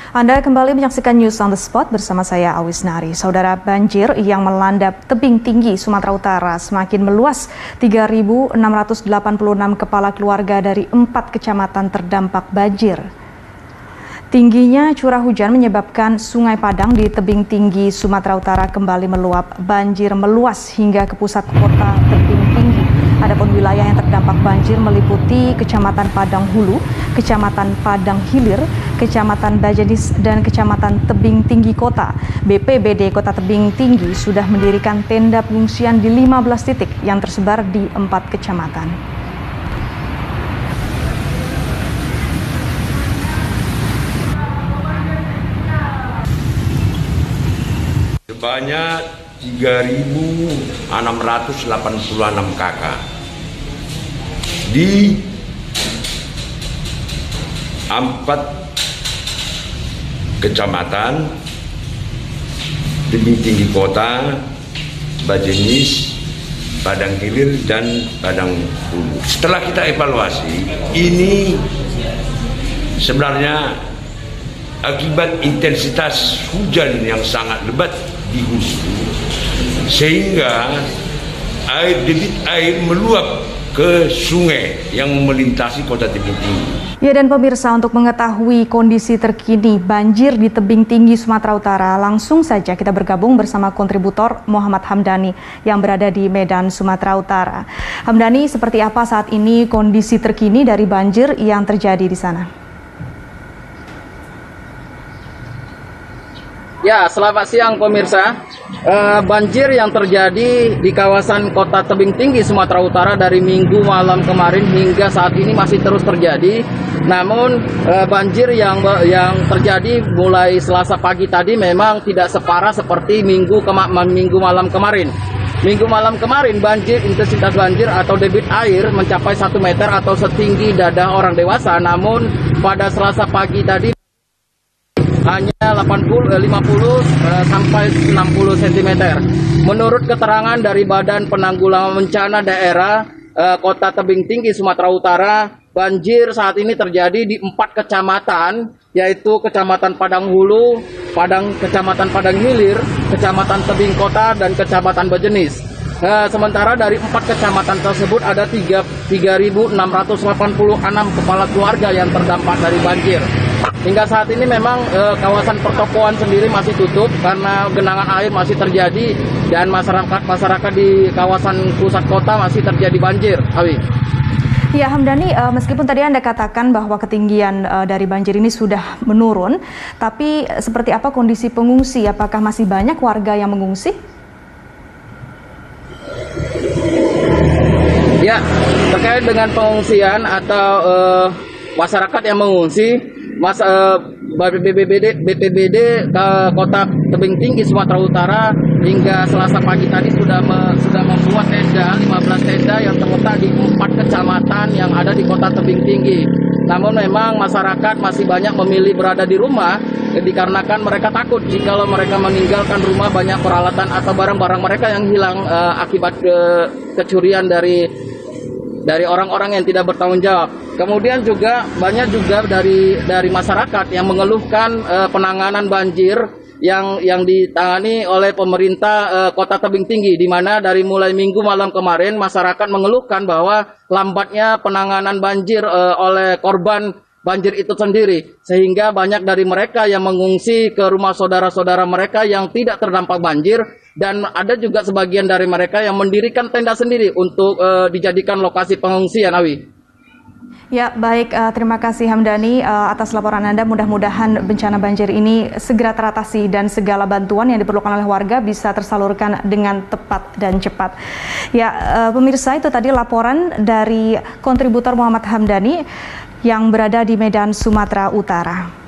Anda kembali menyaksikan News on the Spot bersama saya Awis Nari. Saudara, banjir yang melanda tebing tinggi Sumatera Utara semakin meluas. 3.686 kepala keluarga dari 4 kecamatan terdampak banjir. Tingginya curah hujan menyebabkan Sungai Padang di tebing tinggi Sumatera Utara kembali meluap. Banjir meluas hingga ke pusat kota tebing tinggi. Adapun wilayah yang terdampak banjir meliputi Kecamatan Padang Hulu, Kecamatan Padang Hilir, Kecamatan Bajenis, dan Kecamatan Tebing Tinggi Kota. BPBD Kota Tebing Tinggi sudah mendirikan tenda pengungsian di 15 titik yang tersebar di 4 kecamatan. Sebanyak 3.686 kakak di 4 kecamatan, Tebing Tinggi Kota, Bajenis, Padang Hilir, dan Padang Hulu. Setelah kita evaluasi, ini sebenarnya akibat intensitas hujan yang sangat lebat di hulu, sehingga debit air meluap ke sungai yang melintasi kota tebing tinggi. Ya, dan pemirsa, untuk mengetahui kondisi terkini banjir di tebing tinggi Sumatera Utara, langsung saja kita bergabung bersama kontributor Muhammad Hamdani yang berada di Medan, Sumatera Utara. Hamdani, seperti apa saat ini kondisi terkini dari banjir yang terjadi di sana? Ya, selamat siang pemirsa. Banjir yang terjadi di kawasan kota tebing tinggi Sumatera Utara dari Minggu malam kemarin hingga saat ini masih terus terjadi. Namun banjir yang terjadi mulai Selasa pagi tadi memang tidak separah seperti Minggu malam kemarin. Minggu malam kemarin intensitas banjir atau debit air mencapai 1 meter atau setinggi dada orang dewasa. Namun pada Selasa pagi tadi hanya 50 sampai 60 cm. Menurut keterangan dari Badan Penanggulangan Bencana Daerah Kota Tebing Tinggi Sumatera Utara, banjir saat ini terjadi di 4 kecamatan, yaitu Kecamatan Padang Hulu, Kecamatan Padang Hilir, Kecamatan Tebing Kota, dan Kecamatan Bajenis. Sementara dari 4 kecamatan tersebut ada 3.686 kepala keluarga yang terdampak dari banjir. Hingga saat ini memang kawasan pertokoan sendiri masih tutup karena genangan air masih terjadi dan masyarakat di kawasan pusat kota masih terjadi banjir. Awi. Ya, Hamdani, meskipun tadi Anda katakan bahwa ketinggian dari banjir ini sudah menurun, tapi seperti apa kondisi pengungsi? Apakah masih banyak warga yang mengungsi? Ya, terkait dengan pengungsian atau masyarakat yang mengungsi, BPBD ke Kota Tebing Tinggi Sumatera Utara hingga Selasa pagi tadi sudah membuat tenda, 15 tenda yang terletak di 4 kecamatan yang ada di Kota Tebing Tinggi. Namun memang masyarakat masih banyak memilih berada di rumah dikarenakan mereka takut jika mereka meninggalkan rumah banyak peralatan atau barang-barang mereka yang hilang akibat kecurian dari orang-orang yang tidak bertanggung jawab. Kemudian juga banyak juga dari masyarakat yang mengeluhkan penanganan banjir yang ditangani oleh pemerintah Kota Tebing Tinggi, di mana dari mulai Minggu malam kemarin masyarakat mengeluhkan bahwa lambatnya penanganan banjir oleh korban banjir itu sendiri, sehingga banyak dari mereka yang mengungsi ke rumah saudara-saudara mereka yang tidak terdampak banjir, dan ada juga sebagian dari mereka yang mendirikan tenda sendiri untuk dijadikan lokasi pengungsian. Awi. Ya, baik, terima kasih Hamdani atas laporan Anda. Mudah-mudahan bencana banjir ini segera teratasi dan segala bantuan yang diperlukan oleh warga bisa tersalurkan dengan tepat dan cepat. Ya, pemirsa, itu tadi laporan dari kontributor Muhammad Hamdani yang berada di Medan, Sumatera Utara.